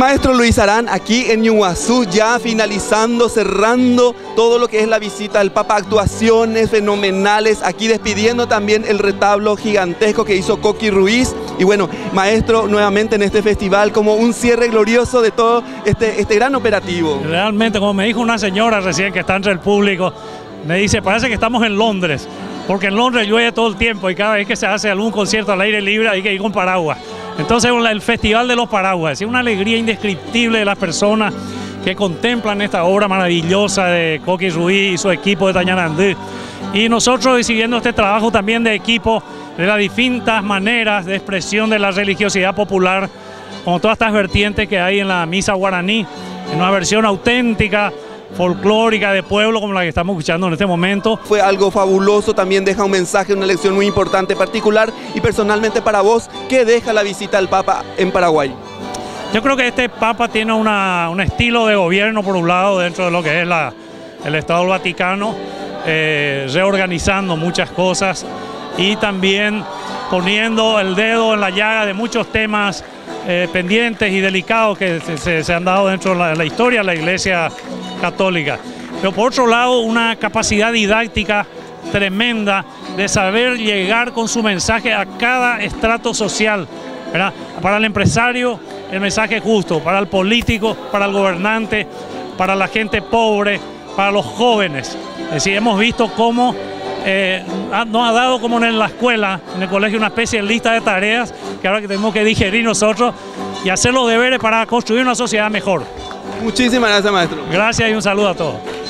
Maestro Luis Arán, aquí en Ñuguazú, ya finalizando, cerrando todo lo que es la visita del Papa, actuaciones fenomenales, aquí despidiendo también el retablo gigantesco que hizo Coqui Ruiz. Y bueno, maestro, nuevamente en este festival, como un cierre glorioso de todo este gran operativo. Realmente, como me dijo una señora recién que está entre el público, me dice, parece que estamos en Londres, porque en Londres llueve todo el tiempo y cada vez que se hace algún concierto al aire libre hay que ir con paraguas. Entonces el Festival de los Paraguas, es una alegría indescriptible de las personas que contemplan esta obra maravillosa de Coqui Ruiz y su equipo de Tañarandú. Y nosotros siguiendo este trabajo también de equipo, de las distintas maneras de expresión de la religiosidad popular, como todas estas vertientes que hay en la misa guaraní, en una versión auténtica, folclórica, de pueblo, como la que estamos escuchando en este momento. Fue algo fabuloso, también deja un mensaje, una lección muy importante, particular, y personalmente para vos, ¿qué deja la visita al Papa en Paraguay? Yo creo que este Papa tiene un estilo de gobierno, por un lado, dentro de lo que es el Estado del Vaticano, reorganizando muchas cosas y también poniendo el dedo en la llaga de muchos temas pendientes y delicados que se han dado dentro de la historia de la Iglesia Católica. Pero por otro lado, una capacidad didáctica tremenda de saber llegar con su mensaje a cada estrato social, ¿verdad? Para el empresario, el mensaje justo, para el político, para el gobernante, para la gente pobre, para los jóvenes. Es decir, hemos visto cómo nos ha dado, como en la escuela, en el colegio, una especie de lista de tareas que ahora que tenemos que digerir nosotros y hacer los deberes para construir una sociedad mejor. Muchísimas gracias, maestro. Gracias y un saludo a todos.